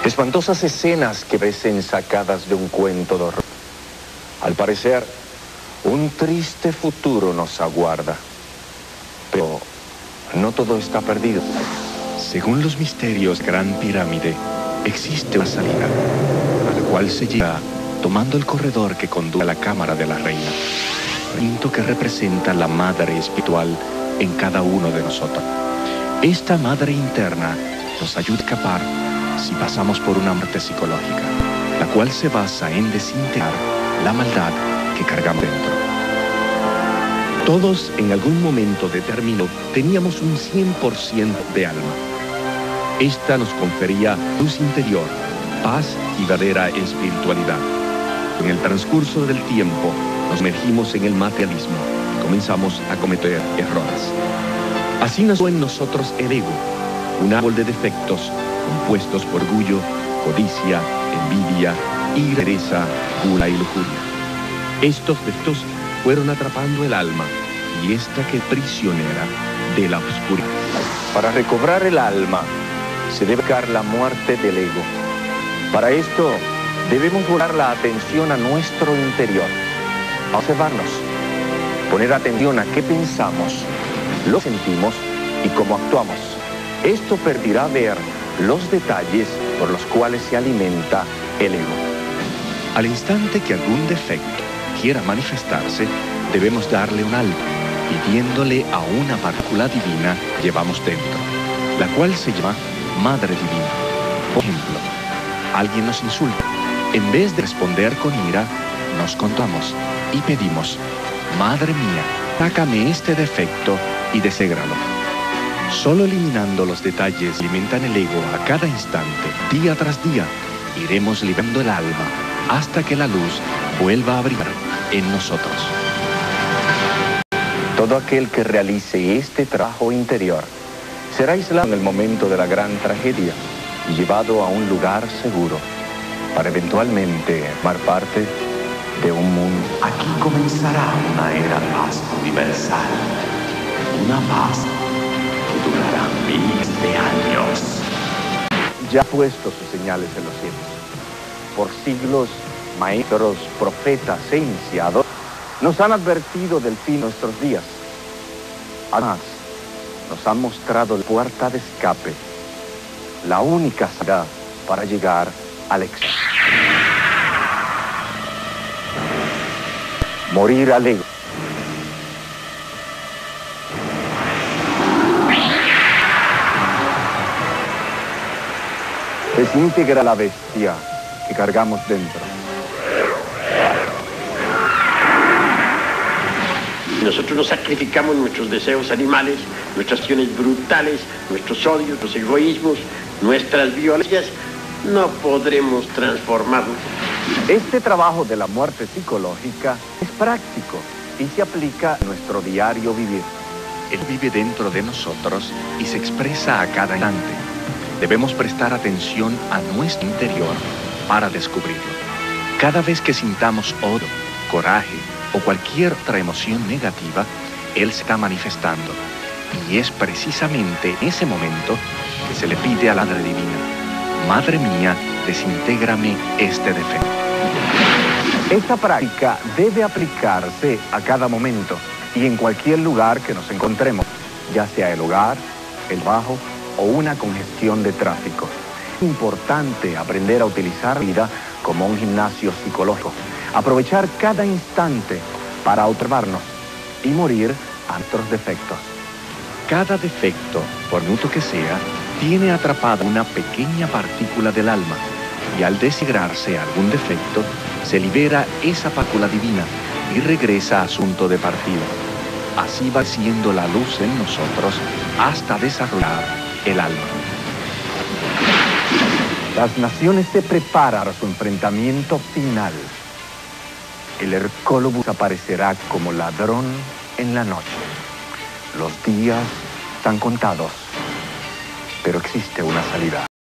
Espantosas escenas que parecen sacadas de un cuento de horror. Al parecer, un triste futuro nos aguarda. Pero no todo está perdido. Según los misterios de Gran Pirámide, existe una salida, a la cual se llega tomando el corredor que conduce a la cámara de la reina, recinto que representa la madre espiritual en cada uno de nosotros. Esta madre interna nos ayuda a escapar si pasamos por una muerte psicológica, la cual se basa en desintegrar la maldad que cargamos dentro. Todos en algún momento determinado teníamos un 100% de alma. Esta nos confería luz interior, paz y verdadera espiritualidad. En el transcurso del tiempo nos sumergimos en el materialismo y comenzamos a cometer errores. Así nació en nosotros el ego, un árbol de defectos compuestos por orgullo, codicia, envidia, ira, pereza, gula y lujuria. Estos defectos fueron atrapando el alma y esta que prisionera de la oscuridad. Para recobrar el alma, se debe buscar la muerte del ego. Para esto, debemos volar la atención a nuestro interior, a observarnos, poner atención a qué pensamos, lo sentimos y cómo actuamos. Esto permitirá ver los detalles por los cuales se alimenta el ego. Al instante que algún defecto quiera manifestarse, debemos darle un alto, pidiéndole a una partícula divina que llevamos dentro, la cual se llama Madre Divina. Por ejemplo, alguien nos insulta. En vez de responder con ira, nos contamos y pedimos: Madre mía, sácame este defecto y deségralo. Solo eliminando los detalles que alimentan el ego a cada instante, día tras día, iremos liberando el alma hasta que la luz vuelva a brillar en nosotros. Todo aquel que realice este trabajo interior será aislado en el momento de la gran tragedia y llevado a un lugar seguro para eventualmente formar parte de un mundo. Aquí comenzará una era de paz universal, una paz que durará miles de años. Ya ha puesto sus señales en los cielos. Por siglos, maestros, profetas e iniciados nos han advertido del fin de nuestros días. Además, nos han mostrado la puerta de escape, la única salida para llegar al éxito. Morir al ego. Desintegra la bestia que cargamos dentro. Nosotros nos sacrificamos nuestros deseos animales, nuestras acciones brutales, nuestros odios, nuestros egoísmos, nuestras violencias, no podremos transformarnos. Este trabajo de la muerte psicológica es práctico y se aplica a nuestro diario vivir. Él vive dentro de nosotros y se expresa a cada instante. Debemos prestar atención a nuestro interior para descubrirlo. Cada vez que sintamos odio, coraje o cualquier otra emoción negativa, Él se está manifestando. Y es precisamente en ese momento que se le pide a la Madre Divina: Madre mía, desintégrame este defecto. Esta práctica debe aplicarse a cada momento y en cualquier lugar que nos encontremos, ya sea el hogar, el trabajo o una congestión de tráfico. Es importante aprender a utilizar la vida como un gimnasio psicológico, aprovechar cada instante para observarnos y morir a nuestros defectos. Cada defecto, por mucho que sea, tiene atrapada una pequeña partícula del alma, y al desintegrarse algún defecto, se libera esa partícula divina y regresa a su punto de partida. Así va siendo la luz en nosotros hasta desarrollar el alma. Las naciones se preparan para su enfrentamiento final. El Hercólogos aparecerá como ladrón en la noche. Los días están contados, pero existe una salida.